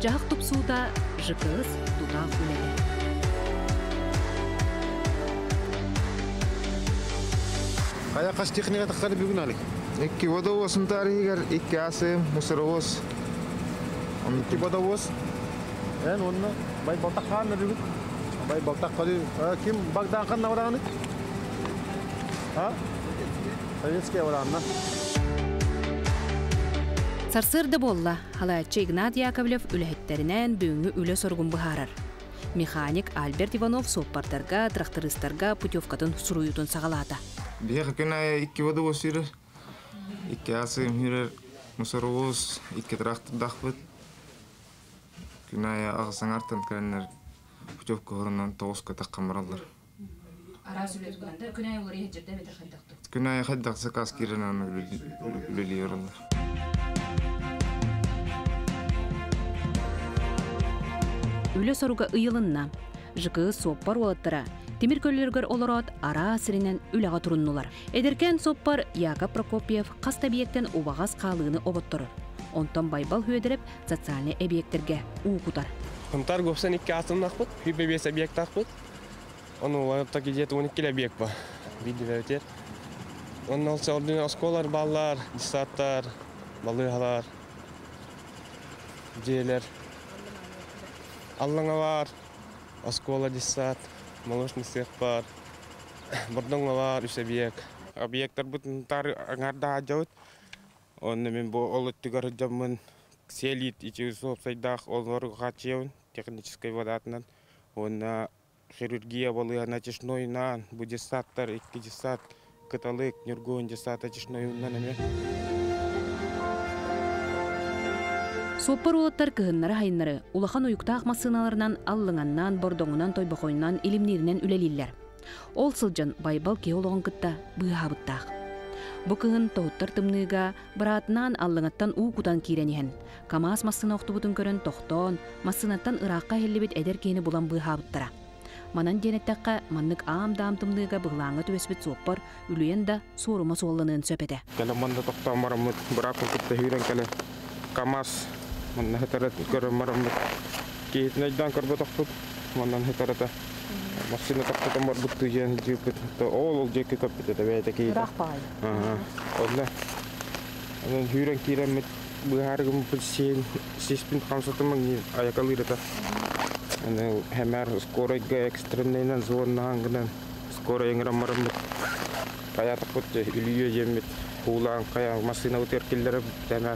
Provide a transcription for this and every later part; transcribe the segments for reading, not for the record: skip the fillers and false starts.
Жахық тупсууда жықыз тутақ үледі. Аяқаш техника таққаны бүгін алик. Икки водовоздың тарихигер, икки асым, мусоровоз. Икки водовоз. Онына бай балтаққаны бүгін. Бай балтаққаны. Ким Богданқанна орағаны? Советский орағына. Сарсырды болла, халаатчы Игнат Яковлев үләхеттерінен бүгінгі үлі сорғын бұхарар. Механик Альберт Иванов соппардарға, трактористарға путевкатын сұруютын сағалады. Бияқ күнайы икки водовоз үйрер, икки асым үйрер, мусоровоз, икки трактор дақпыт. Күнайы ағысың артын кәрінер путевка ғырынан тоғызға таққан баралар. Арас үлет күнінде күнайы олар ехеттерді бетер қайдақты? Күнайы қайдақсы қас керінен үлелі өралар. Үлі соруға ұйылынна, жықы соппар олаттыра, темір көллергер оларат ара сірінен үліға тұрыннулар. Эдеркен соппар Яков Прокопьев қаст объекттен обағаз қалығыны оботтырыр. Онтан байбал хүйедіріп, социальный объекттерге уғытар. Онтар көпсен 2 асымнақ бұд, хүйбе 5 объекттақ бұд. Оны олайыпта кезеті 12 объект ба, видео өтер. Оның алса ордың осколар, баллар, десаттар, балығалар, жейлер. Аллаңа бар, оскола десат, молочный цех бар, бұрдыңа бар, 3 объект. Объекттар бұтын тар аңарда ажауыт. Оны мен бұл олыттығар жамын селит, ичі соп сайдақ, олғары қачеуін, технической водатынан. Оны хирургия болыға начешнойынан, бұл десаттар, 2 десат, каталык, нюргуын десат, начешнойынан әме. Соппар олаттар кығыннары хайыннары улахан уюктақ масыналарынан аллыңаннан, бордоңынан, тойбақойынан, илимнерінен үлелілер. Ол сылжан байбал кеолоғын кытта бұғабыттақ. Бұ кығын тоғыттар тымныға бұратынан аллыңаттан уғудан кейренеген. Камаз масына оқты бұтын көрін тоқтон, масынаттан ыраққа хеллебет әдер кейіні бұлан бұғабыттара. Манан денеттаққа маннық аам-даам тымныға бұғлаңы төбеспет соппар үлуен да сорума солланын сөпеде. Кәлі манда тоқтан марамыд, бұрақ ұқытта хүйрен кәлі Камаз манна хетарат көрім марамыд. Кейтін әйдан көрбі тоқтуд, маннан хетарата. Масына тоқтатан бар бұтты жен жүйіппет. Ол жекі көппет әді бәйті кейді. Бұрақ бағай. Олда. Хүйрен кейремет бұғарығым бұл сеспін қамсатымың аяқалырыта. Хәмәр скорайға экстремнейнен зуыннағыңғынан скорай еңірен марамыд. Қаятық бұтты үліе жемет. Хулаң қая масына өтер келдері тәмәр.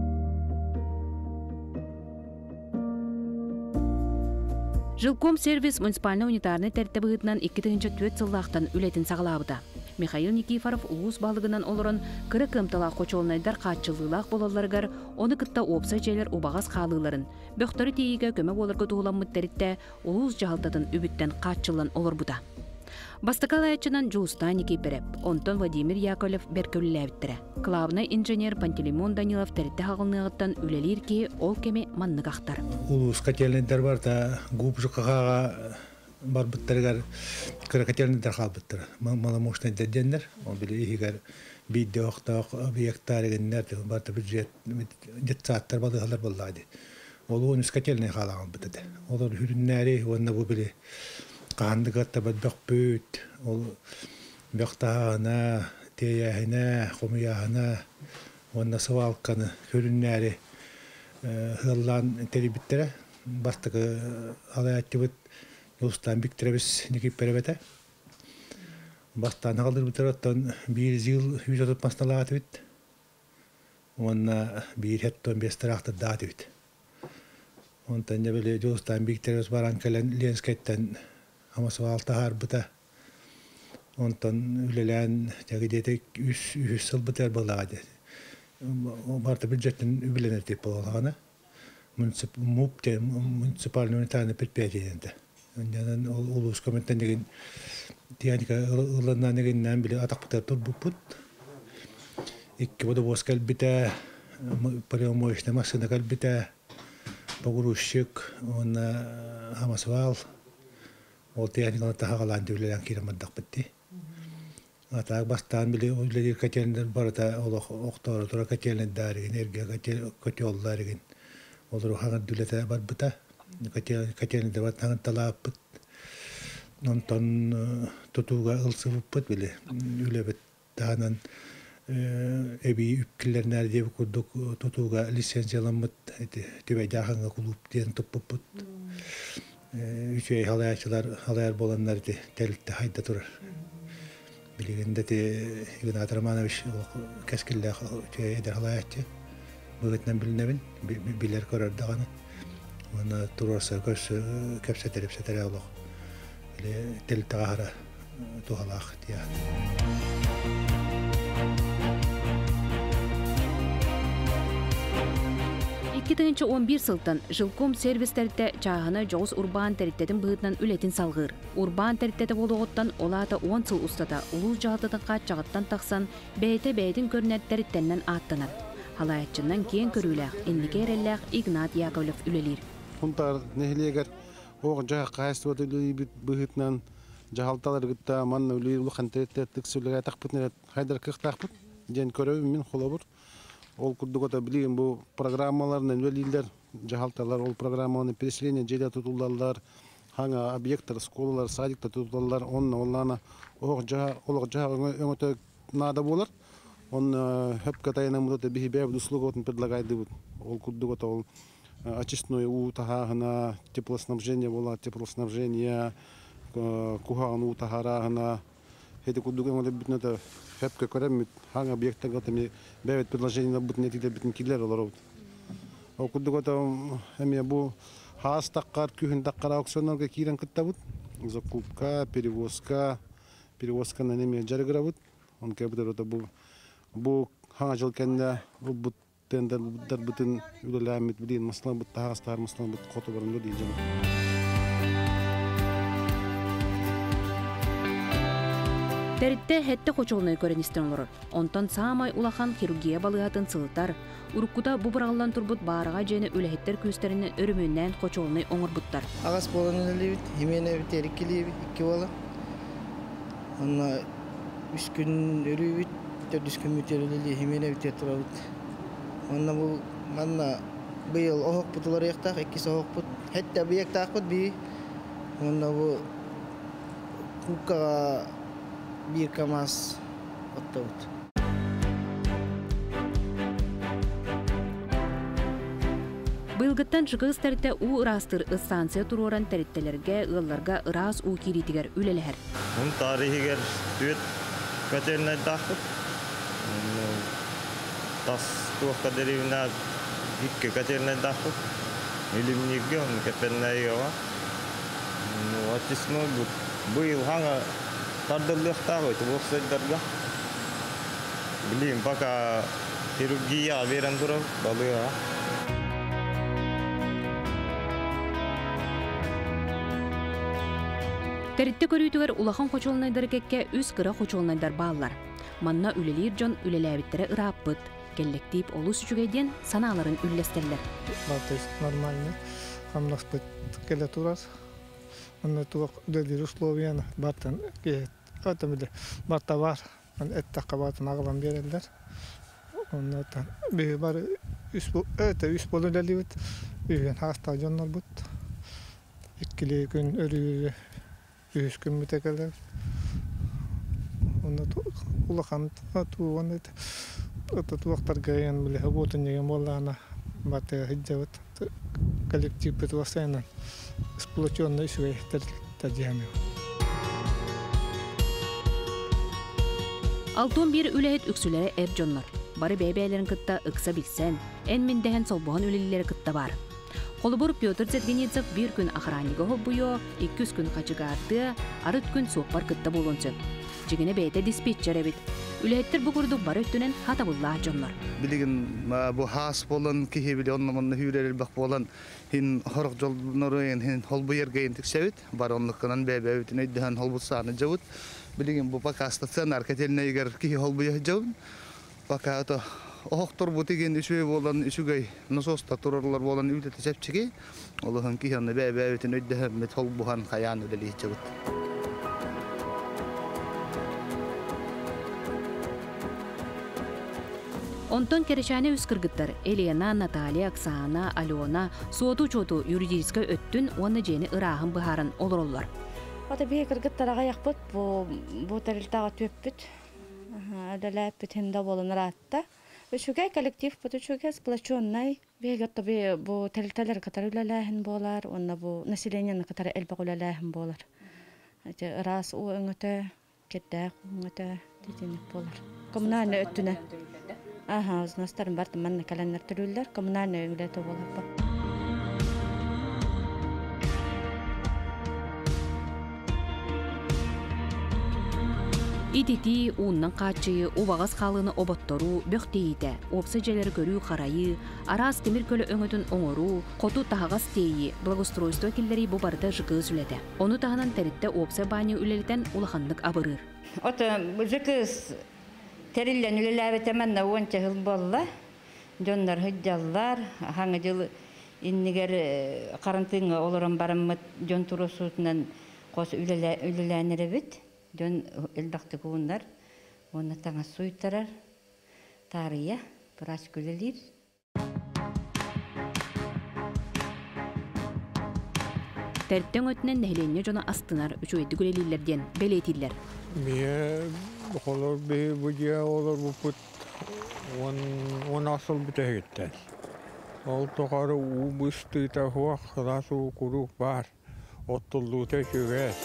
Жилком сервис муниципальный унитарный тәртібігітінен 2-4 сыллақтан үлетін сағылабыда. Михаил Никифоров ұлыс балығынан олырын кірі кымтала қочолынайдар қатшылылақ болаларғар, оны кытта опса жайлар обағаз қалыларын. Бөқтары тейіге көмек оларға туғылан мұттәрітті ұлыс жағалтатын үбіттен қатшылын олыр бұда. Бастакал аячынан Джуста Никифоров, Онтон Владимир Яковлев беркөлі әбіттірі. Клавный инженер Пантелеймон Данилов тәрітті хағылнығыттан үлелер ке ол кеме маннық ақтар. Улус котельниктер бар та губ жұқаға бар бұттарығар кірі котельниктер қал бұттыр. Маламошный дәдендер, ол білі егер бейді оқтақ объекттар егендер, бар та бюджет сааттар балығалар болады. Ол оны котельный қалаған бұттады. Олар хүріннәрі, онына бұл білі қандығатта бәдбәқ бөт, ол бәқтағына, тейяғына, қомияғына, онына сывалқаны көріннәрі ғыллан тәрібіттері, бастығы алай әтті бұд, ұлыстан біктірәбіз некеп бәрібәті. Бастан ғалдыр бұтыр оттан бір зил үйіз отыпмасына лағаты бұд, онына бір әттон бестір ақтыр дағаты бұд. Онтан небелі ұлыстан біктірәбіз баран кәлін ленскайттан Амасы алты бұта. Онтан үлелән тәгідетік үш сыл бұтар болады. Барты бюджеттен үбіленер деп болғаны. Муниципальный унитарный предприятиенді. Ол ұлыс комментен деген техника ұлынан дегеннен біле атақ бұтар тұр бұппұт. Икки водовоз кәлбіті, полиомоечный машина кәлбіті, погрузчик, амасвал. Ол техниканы тағаланды үлелән керемаддақ бітті. Атақ бастан біле үлелер котеліндер барыда оқтары тұра котеліндер, энергия котеллар еген. Olur hangi dülete var bıta. Kaçeni de var hangi talapıt. Nonton tutuğa ılsıvıpıt bile. Üle bit dağınan ebi üpkiller nerede kurduk tutuğa lisensiyalanmıt. Tüve dağınga kulup diyen topuput. Üçü halayar bolanlar telikte hayda durur. Bilginde de Igna Atramanowicz keskille eder halayatçı. Bugünden bilinemin bilir korar dağını. Ona turarsa göz kepsetere oğluk. Bile telikte ağara tuhalaq diye. 2011 сылтан жылком сервистерде чағаны жоғыз урбан территтеден бұғытнан үлетін салғыр. Урбан территтеді болуғыттан олата 10 сыл ұстада улу жағдыдың қатчағыттан тақсан бәйті-бәйдің көрінет территтеннен аттанат. Халаятчыннан кейін көріләқ, инникерелләқ Игнат Яковлев үлелер. Құнтар нехлегер оғы жаға қайыстывады үлелей бұғытнан жағалталар ғытта манна үлелей ұлықан территтеттік сөйлеге тақпытнерет хайдар қықтақпыт, ден көрөбі мен қола бұр. Ол күрдігота білген бұл программаларынан өлейлер, жағалталар, ол программаларының переселение желе тұтылдалар, хаңа объекттар, сколалар, садиктар тұтылдалар, олана олық жаға өңөті нада болар. Он хөп катайынан мұдаты бігі бәйбіді услуготын предлагайды бұд. Ол күрдігота ол очистной утахағына, теплоснабжение бола, теплоснабжение, кухағын утахарағына, хеті күрдігін олы бүтінеті хөпке көремет, хаң объекттен ғатами бәйбет предложение бұтын етілер бүтін келер олар өт. Ол күрдігота әме бұл хаас таққар, күйін таққар аукционарға кейрен күтті бұд. Закупка, перевозканы әме жарығыра бұд. Он кәбітер өті бұл хаңа жыл кәнде бұл бұттендар бұтын үлілі әмет білейін мыслан бұтты хағастар мыслан бұтты қоты барын өдейін жамын. Тәрітті хәтті қочолыны көріністен олар. Онтан саамай улахан хирургия балығатын сылытар. Уруккута бұбырағылан тұрбыт барыға жені өліхеттер көстерінің өрімөннен қочолыны оңыр бұттар. Ағас боланы өлейбіт, емене біт, әріккелейбіт, 2 бала. Онна 3 күн өлейбіт, 4 күн мүтер өлейбіт, емене біт тұрабыт. Онна бұл манна бұйыл оғық бұтылар еқтақ, 2 оғық бұт. Хәтті бұй еқтақ бұт бүй. Онна бұл кукаға 1 камаз оттабыт. Бұйылғыттан шығыз тәрітті у ұрастыр станция тұроран тәриттелерге ұғыларға ұрас у керейтігер үлелер. Бұл тарихигер түйет көтеріне дақпыт. Тас туаққа дәревіне 2 көтеріне дақпыт. Үлімнеге оны кәпеннәйге var. Очисной бұйыл хаңа тардылықтағы өті бұқсайдарға. Білейін, бақа хирургия верен тұрып, балыға. Тәрітті көрійтігер улахан қочолынайдар кәкке үз қыра қочолынайдар бағылар. Манна үлелер жон үлеләбіттері ұраппыт. Келлектейіп олу сүчігейден саналарын үллестерлер. Батыс нормально. Хамнаспыт келе турас. Анна туақ дөдер условияны бартан кет. Атамыды барта бар. Әтті қабатын ағылан берелдер. Оннан бүй бар үс болу дәлі бұд. Үйен хаста жонлар бұд. 2 күн өрі 3 күн мүтекелер. Оннан улақан туған еді. Туақтар ғайын білі ғотын еген болағына баты ғиджавыд. Коллектив предвостайынан сплоченный үшіғай тәжемеу. Алтон бір үләйет үксілері әр жонлар. Бары бәйбәйлерін кытта ұқса білсен, ән мендәхен солбуған үлелері кытта бар. Қолыбыр Петр Зергенецов 1 күн ақыраниға бұйо, 200 күн қачыға арыт күн соқпар кытта болынсын. Жігіне бәйті диспетчер әбет. Үләйттер бұғырдық бар өттінен хатабылла жонлар. Білігін бұл хас болын, кейі білі оннаманны хүререл бақ болын, хин хорық жолнарыйын, хин холбу ергейін тіксәвіт, бар онлыққынан бәйбәвітін өйдіған холбу саны жауыт. Білігін бұл бақа стационар кәтеліне егер кейі холбу жауын. Бақа өті оқтыр бұтеген үші болын, үшігей насоста тұрарлар болын үлеті сәпчіге, олығын кейіні бәйбәвітін өйдіған мет холбуған қаян өлелі жауыт. Онтон керешане үскіргіттар Елена, Наталья, Оксана, Алена, суоту-чоту юридическа өттін оны жені ырағын бұхарын олар. Ота бей кыргыттараға яқпыт, бұл тәрілтаға төппіт, әдәләппіт хинда болын ратта. Үшугай коллектив бұт, үшугай сплачоннай. Бейгатта бей бұл тәрілталар қатар үләләхін болар, онна бұл населенияны қатар әлбақ үләләхін болар. Рас у өңіті, кеттәк өңіті детенік болар. Коммунальный өттіне. Ага, ұзнастарын барды манна календар түрілдер, коммунальный өңілеті болар бұл. Идити ууннан қачы, убағыз қалыны оботтору, бөқтейді, опсы желері көрі қарайы, арас темір көлі өңітін оңыру, қоту тағағас тейі, благоустройство келдері бұл барды жығыз үледі. Оны тағынан тәрітті опсы баны үлелітен улахандық абырыр. Оты жығыз тәрілден үлеләбетеменна онча ғыл болла, жондар хүддаллар, хаңы жылы иннігер қарантыңы олырын барымыт жон тұрысуытынан қосы үлеләнері біт. Дөн элбақты көңдер, оны таңа суйттарар, тария, біраз көлелер. Тәрттен өтінен нәхілене жона астынар үшөйді көлелерлерден бәлетілер. Мие қолыр бейі бұдия олар бұпыт, он асыл бітәгеттен. Ол тоқары ұбыстыйта хуақ, қыласы ұқыруқ бар, оттылдуыта көгәс.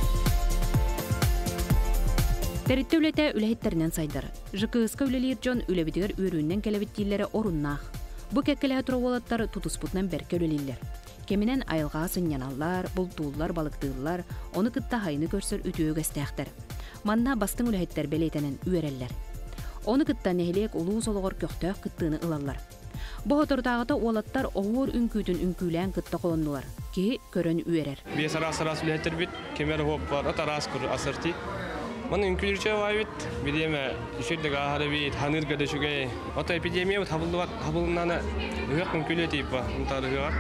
Тәрітті үлеті үләхеттерінен сайдар. Жықығызқа үлелер жон үләбетігер өріннен кәләбеттейлері орыннақ. Бұ кәккілі тұрғалаттар тұтыспұтынан бәрке үлелелер. Кемінен айылға сыньяналар, бұлтулар, балықтығылар, оны қытта хайны көрсір үтіөг әстәқтір. Манна бастың үләхеттер бәлетенін үйерелер. Оны қытта нәхілек ұлу солығыр көқтөк қыттığını ылалар. Бұ отырдағыда олаттар оғыр үнкүтін үнкүлән қытта қолындылар. Ке көрін үйерер. Бес арас үләхеттер бит, кемер хоп бар, атарас күр асырти. Мен инкүлче вайт, бидеме ишүлдег ахары бит, ханыр гада шугай. Ата эпидемия бит хабылнаны үек инкүле типа, унтары бар.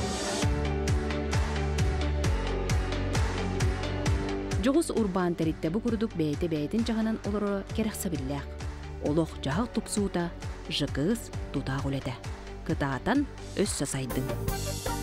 Жоғыз урбан тәритте бұ күрдік бәйті-бәйтін жағынан олары керекса білләқ. Олық жағық тұпсуыта, жықыз тұтақ үледі. Қытағатан өс сасайдың.